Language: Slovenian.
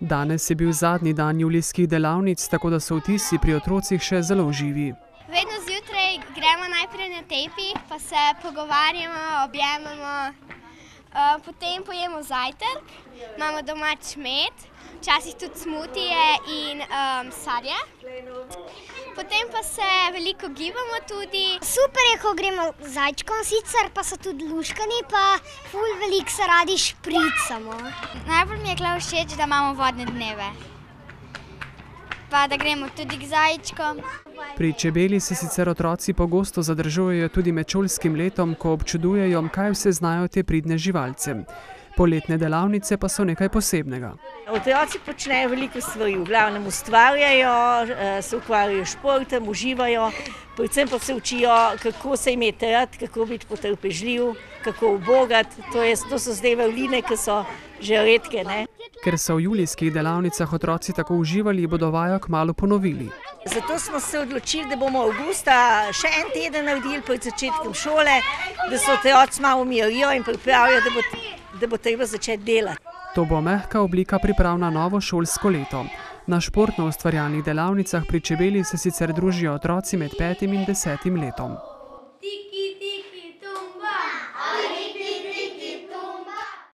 Danes je bil zadnji dan julijskih delavnic, tako da so vtisi pri otrocih še zelo živi. Vedno zjutraj gremo najprej na tepih, pa se pogovarjamo, objemamo. Potem pojemo zajtrk, imamo domač med, včasih tudi smutije in sadje. Potem pa se veliko gibamo tudi. Super je, ko gremo z zajčkom, sicer pa so tudi luškani, pa ful veliko se radi špricamo. Najbolj mi je kle všeč, da imamo vodne dneve, pa da gremo tudi k zajčkom. Pri čebeli se sicer otroci pogosto zadržujejo tudi med šolskim letom, ko občudujejo, kaj vse znajo te pridne živalce. Poletne delavnice pa so nekaj posebnega. Otroci počnejo veliko stvari, v glavnem ustvarjajo, se ukvarjajo s športom, uživajo, predvsem pa se učijo, kako se imeti rad, kako biti potrpežljiv, kako ubogati. To so zdaj vrline, ki so že redke, ne? Ker so v julijskih delavnicah otroci tako uživali, bodo vajo kmalu ponovili. Zato smo se odločili, da bomo avgusta še en teden naredili pred začetkom šole, da se otroci malo umirijo in pripravijo, da bo treba začeti delati. To bo mehka oblika priprav na novo šolsko leto. Na športno ustvarjalnih delavnicah pri čebeli se sicer družijo otroci med 5. in 10. letom.